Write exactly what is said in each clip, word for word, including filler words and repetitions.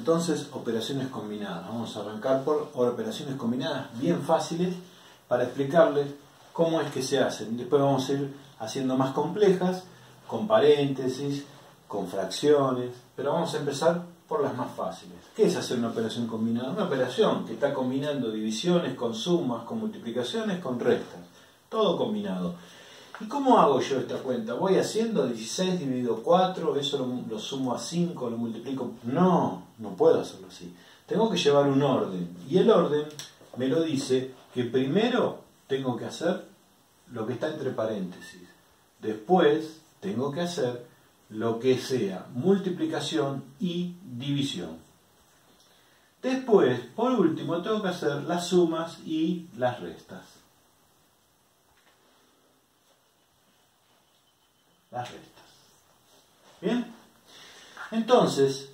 entonces operaciones combinadas. Vamos a arrancar por operaciones combinadas bien fáciles para explicarles cómo es que se hacen. Después vamos a ir haciendo más complejas, con paréntesis, con fracciones, pero vamos a empezar por las más fáciles. ¿Qué es hacer una operación combinada? Una operación que está combinando divisiones con sumas, con multiplicaciones, con restas. Todo combinado. ¿Y cómo hago yo esta cuenta? ¿Voy haciendo dieciséis dividido cuatro, eso lo, lo sumo a cinco, lo multiplico? No, no puedo hacerlo así. Tengo que llevar un orden. Y el orden me lo dice que primero tengo que hacer lo que está entre paréntesis. Después tengo que hacer lo que sea multiplicación y división. Después, por último, tengo que hacer las sumas y las restas. Las restas. ¿Bien? Entonces,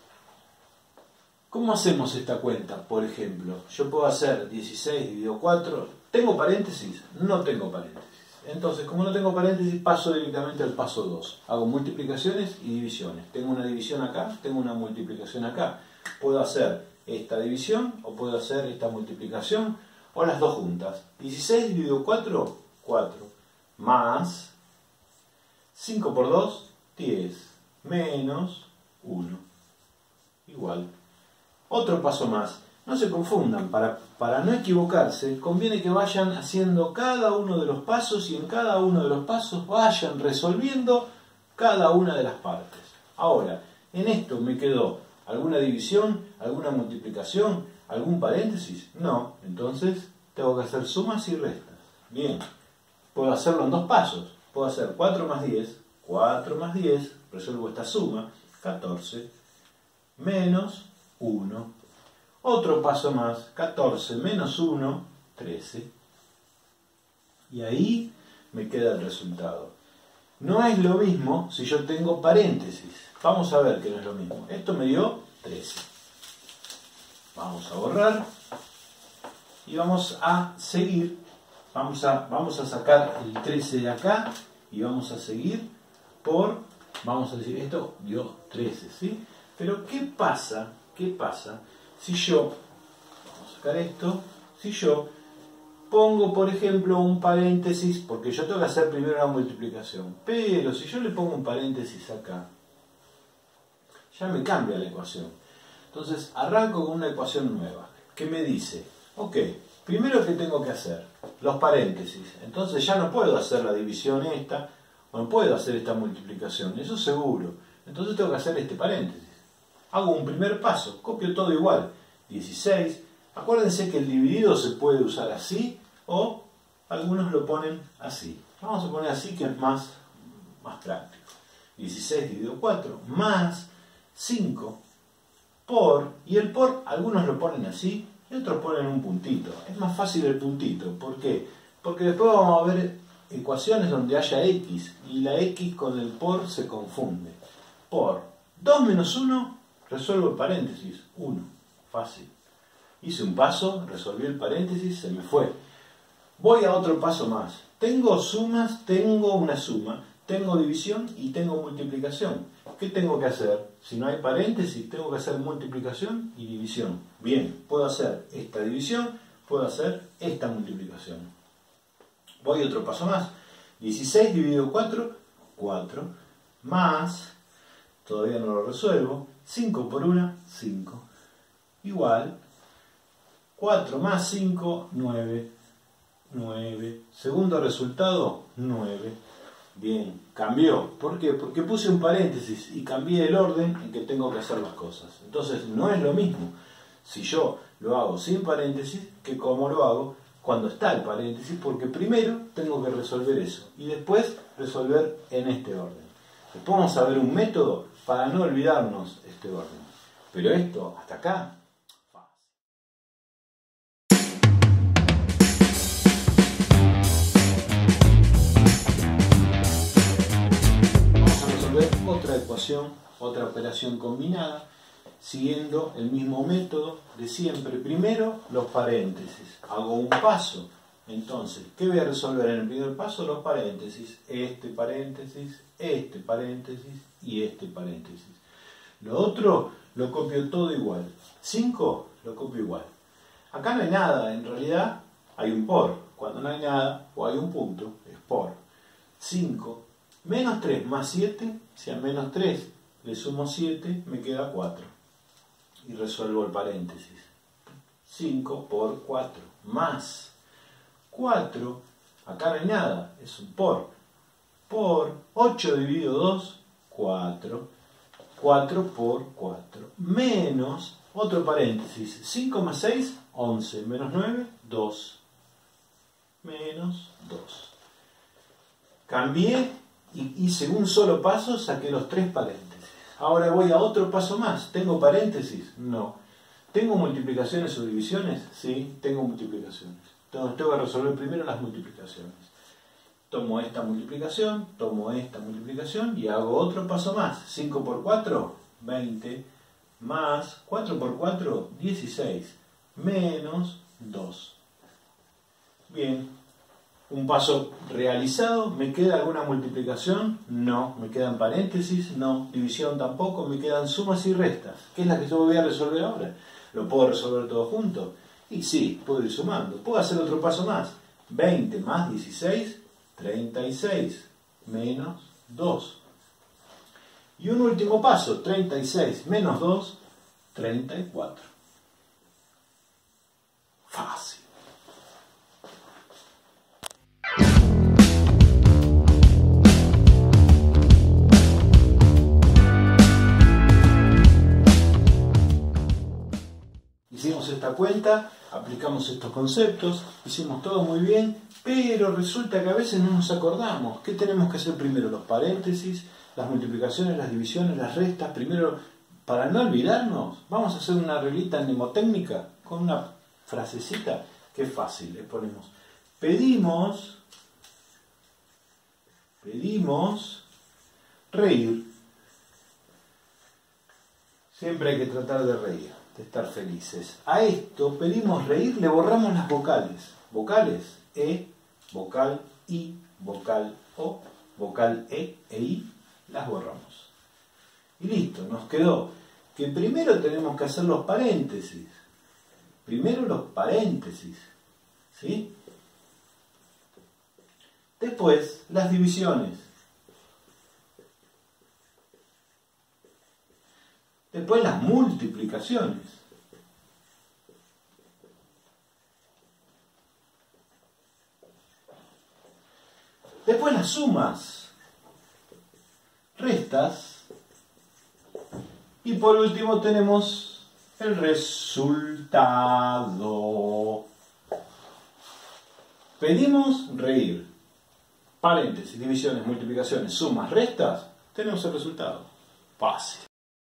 ¿cómo hacemos esta cuenta? Por ejemplo, yo puedo hacer dieciséis dividido cuatro. ¿Tengo paréntesis? No tengo paréntesis. Entonces, como no tengo paréntesis, paso directamente al paso dos. Hago multiplicaciones y divisiones. Tengo una división acá, tengo una multiplicación acá. Puedo hacer esta división o puedo hacer esta multiplicación o las dos juntas. dieciséis dividido cuatro, cuatro. Más cinco por dos, diez. Menos uno. Igual. Otro paso más. No se confundan, para, para no equivocarse, conviene que vayan haciendo cada uno de los pasos y en cada uno de los pasos vayan resolviendo cada una de las partes. Ahora, en esto me quedó alguna división, alguna multiplicación, algún paréntesis. No, entonces tengo que hacer sumas y restas. Bien, puedo hacerlo en dos pasos. Puedo hacer cuatro más diez, cuatro más diez, resuelvo esta suma, catorce, menos uno. Otro paso más, catorce menos uno, trece. Y ahí me queda el resultado. No es lo mismo si yo tengo paréntesis. Vamos a ver que no es lo mismo. Esto me dio trece. Vamos a borrar. Y vamos a seguir. Vamos a, vamos a sacar el trece de acá. Y vamos a seguir por... Vamos a decir, esto dio trece, ¿sí? Pero ¿qué pasa? ¿Qué pasa? Si yo, vamos a sacar esto, si yo pongo, por ejemplo, un paréntesis, porque yo tengo que hacer primero una multiplicación, pero si yo le pongo un paréntesis acá, ya me cambia la ecuación. Entonces, arranco con una ecuación nueva, que me dice, ok, primero ¿qué tengo que hacer? Los paréntesis. Entonces ya no puedo hacer la división esta, o no puedo hacer esta multiplicación, eso seguro. Entonces tengo que hacer este paréntesis. Hago un primer paso, copio todo igual, dieciséis. Acuérdense que el dividido se puede usar así o algunos lo ponen así. Vamos a poner así que es más, más práctico. dieciséis dividido cuatro más cinco por, y el por algunos lo ponen así y otros ponen un puntito. Es más fácil el puntito. ¿Por qué? Porque después vamos a ver ecuaciones donde haya x y la x con el por se confunde. Por dos menos uno... resuelvo el paréntesis, uno, fácil. Hice un paso, resolví el paréntesis, se me fue. Voy a otro paso más. Tengo sumas, tengo una suma, tengo división y tengo multiplicación. ¿Qué tengo que hacer? Si no hay paréntesis, tengo que hacer multiplicación y división. Bien, puedo hacer esta división, puedo hacer esta multiplicación. Voy a otro paso más. dieciséis dividido cuatro, cuatro, más, todavía no lo resuelvo, cinco por uno, cinco. Igual, cuatro más cinco, nueve. nueve. Segundo resultado, nueve. Bien, cambió. ¿Por qué? Porque puse un paréntesis y cambié el orden en que tengo que hacer las cosas. Entonces, no es lo mismo si yo lo hago sin paréntesis que como lo hago cuando está el paréntesis, porque primero tengo que resolver eso y después resolver en este orden. Después vamos a ver un método para no olvidarnos este orden. Pero esto, hasta acá, fácil. Vamos a resolver otra ecuación, otra operación combinada, siguiendo el mismo método de siempre. Primero, los paréntesis. Hago un paso. Entonces, ¿qué voy a resolver en el primer paso? Los paréntesis. Este paréntesis, este paréntesis y este paréntesis. Lo otro lo copio todo igual. cinco lo copio igual. Acá no hay nada, en realidad hay un por. Cuando no hay nada o hay un punto, es por. cinco menos tres más siete, si a menos tres le sumo siete, me queda cuatro. Y resuelvo el paréntesis. cinco por cuatro, más cuatro, acá no hay nada, es un por. Por ocho dividido dos, cuatro. cuatro por cuatro. Menos, otro paréntesis, cinco más seis, once. Menos nueve, dos. Menos dos. Cambié y hice un solo paso, saqué los tres paréntesis. Ahora voy a otro paso más. ¿Tengo paréntesis? No. ¿Tengo multiplicaciones o divisiones? Sí, tengo multiplicaciones. Entonces tengo que resolver primero las multiplicaciones. Tomo esta multiplicación, tomo esta multiplicación y hago otro paso más. cinco por cuatro, veinte, más cuatro por cuatro, dieciséis, menos dos. Bien, un paso realizado. ¿Me queda alguna multiplicación? No. ¿Me quedan paréntesis? No. División tampoco. Me quedan sumas y restas. ¿Qué es la que yo voy a resolver ahora? ¿Lo puedo resolver todo junto? Y sí, puedo ir sumando. Puedo hacer otro paso más. veinte más dieciséis, treinta y seis, menos dos. Y un último paso, treinta y seis menos dos, treinta y cuatro. Fácil. Hicimos esta cuenta, aplicamos estos conceptos, hicimos todo muy bien, pero resulta que a veces no nos acordamos. ¿Qué tenemos que hacer primero? Los paréntesis, las multiplicaciones, las divisiones, las restas. Primero, para no olvidarnos, vamos a hacer una reglita mnemotécnica con una frasecita que es fácil. Le ponemos, pedimos, pedimos reír. Siempre hay que tratar de reír, de estar felices. A esto pedimos reír, le borramos las vocales. Vocales, E, vocal I, vocal O, vocal E e I, las borramos. Y listo, nos quedó que primero tenemos que hacer los paréntesis. Primero los paréntesis, ¿sí? Después las divisiones. Después las multiplicaciones. Después las sumas, restas y por último tenemos el resultado. Pedimos reír. Paréntesis, divisiones, multiplicaciones, sumas, restas. Tenemos el resultado. Fácil.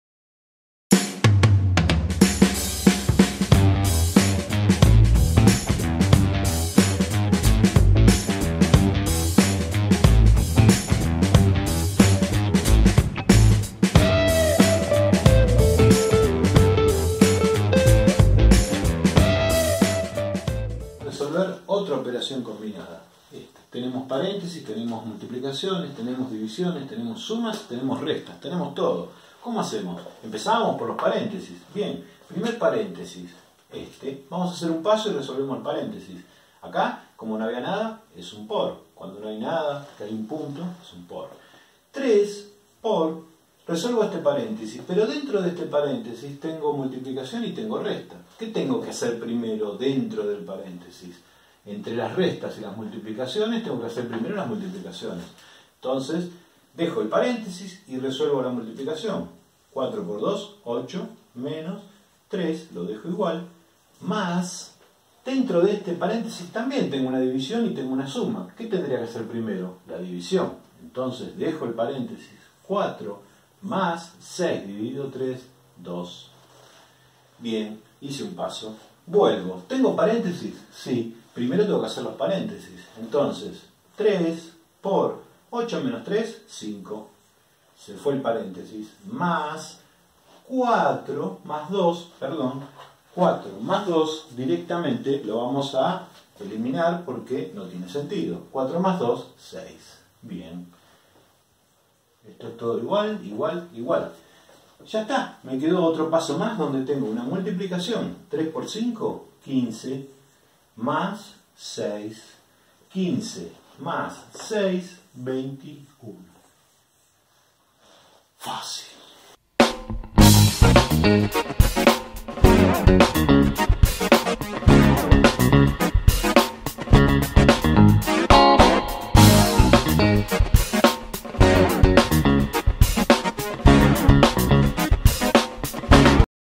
Otra operación combinada. Esta. Tenemos paréntesis, tenemos multiplicaciones, tenemos divisiones, tenemos sumas, tenemos restas, tenemos todo. ¿Cómo hacemos? Empezamos por los paréntesis. Bien, primer paréntesis, este. Vamos a hacer un paso y resolvemos el paréntesis. Acá, como no había nada, es un por. Cuando no hay nada, que hay un punto, es un por. tres por, resuelvo este paréntesis, pero dentro de este paréntesis tengo multiplicación y tengo resta. ¿Qué tengo que hacer primero dentro del paréntesis? Entre las restas y las multiplicaciones tengo que hacer primero las multiplicaciones. Entonces, dejo el paréntesis y resuelvo la multiplicación. cuatro por dos, ocho, menos tres, lo dejo igual, más, dentro de este paréntesis también tengo una división y tengo una suma. ¿Qué tendría que hacer primero? La división. Entonces, dejo el paréntesis, cuatro más seis dividido tres, dos. Bien, hice un paso. Vuelvo. ¿Tengo paréntesis? Sí. Primero tengo que hacer los paréntesis. Entonces, tres por ocho menos tres, cinco. Se fue el paréntesis. Más cuatro más dos, perdón, cuatro más dos directamente lo vamos a eliminar porque no tiene sentido. cuatro más dos, seis. Bien. Esto es todo igual, igual, igual. Ya está, me quedó otro paso más donde tengo una multiplicación. tres por cinco, quince, más seis, quince, más seis, veintiuno. Fácil.